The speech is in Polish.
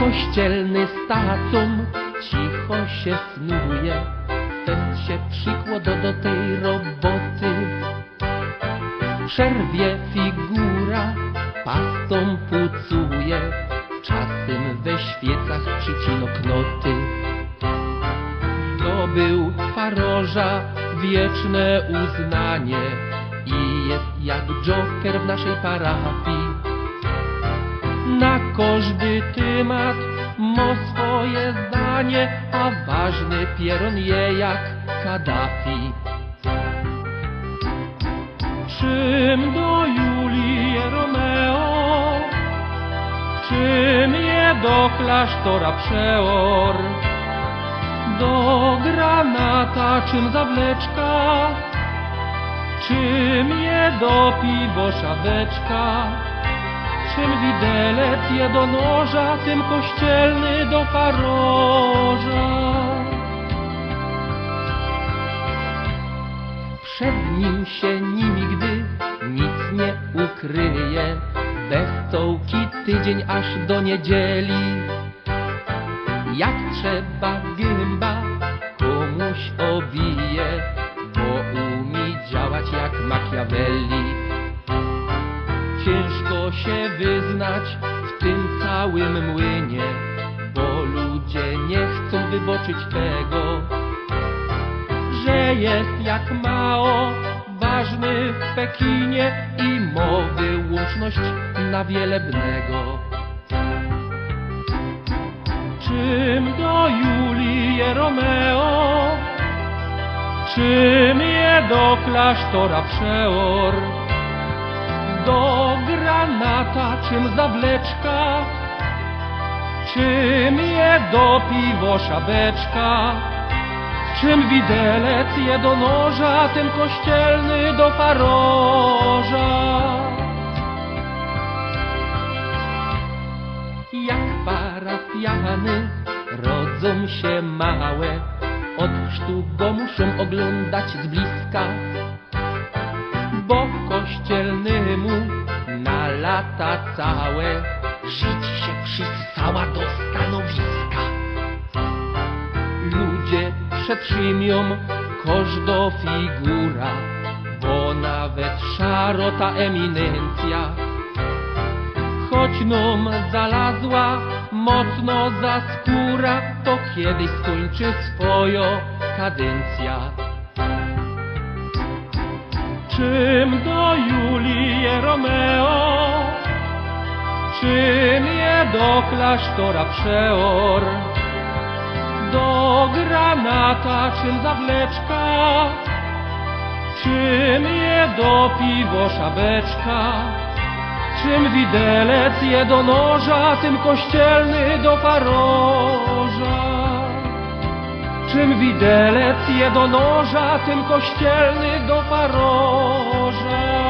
Kościelny stacum cicho się snuje, fest się przykłada do tej roboty. W przerwie figura pastą pucuje, czasem we świecach przycino knoty. Zdobył faroża wieczne uznanie i jest jak Joker w naszej parafii. Na każdy temat ma swoje zdanie, a ważny pieron je jak Kaddafi. Czym do Julii Romeo, czym je do klasztora przeor, do granata czym zawleczka, czym je do piwosza beczka, czym widelec je do noża, tym kościelny do faroża. Przed nim się nigdy nic nie ukryje, bez stołki tydzień aż do niedzieli. Jak trzeba gęba komuś obije, bo umie działać jak Machiavelli. Ciężko się wyznać w tym całym młynie, bo ludzie nie chcą wyboczyć tego, że jest jak Mao, ważny w Pekinie i ma wyłączność na Wielebnego. Czym do Julii Romeo, czym je do klasztora przeor, do granata czym zawleczka, czym je do piwosza beczka, czym widelec je do noża, tym kościelny do faroża. Jak parafiany rodzą się małe, od chrztu go muszą oglądać z bliska, bo kościelnemu na lata całe żyć się przysała do stanowiska. Ludzie przetrzymią każda figura, bo nawet szarota eminencja, choć nam zalazła mocno za skóra, to kiedyś skończy swoją kadencja. Czym do Julii Romeo, czym je do klasztora przeor, do granata czym zawleczka, czym je do piwosza beczka, czym widelec je do noża, tym kościelny do faroża. Czym widelec je do noża, tym kościelny do faroża.